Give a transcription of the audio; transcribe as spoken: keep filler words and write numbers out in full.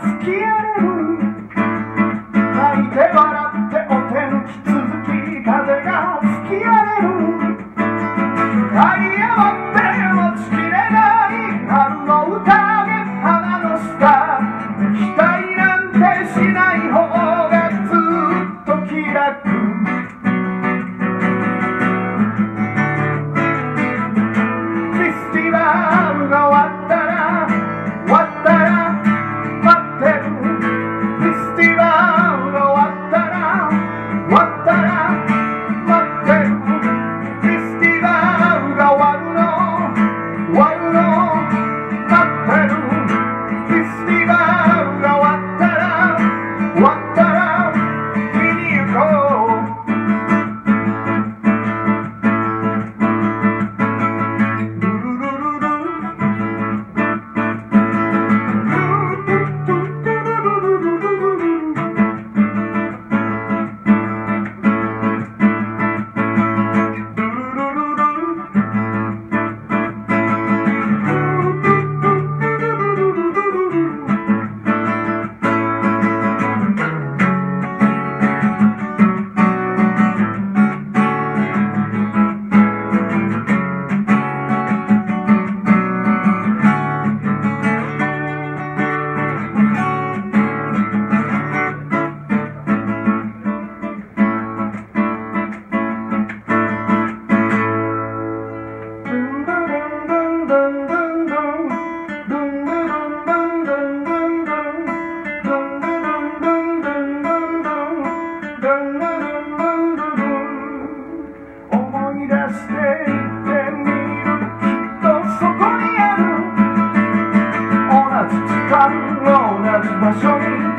突き荒れる。泣いて笑ってお手抜き続き風が吹き荒れる。這い上がってもちきれない春の宴花の下、期待なんてしない方がずっと気楽。フェスティバルが終わったら終わったら待ってる。フェスティバルが終わったら終わったら待ってる。フェスティバルが終わるの終わるの待ってる。フェスティバルが終わったら終わったら見に行こう。思い出していってみる。きっとそこにある同じ時間同じ場所に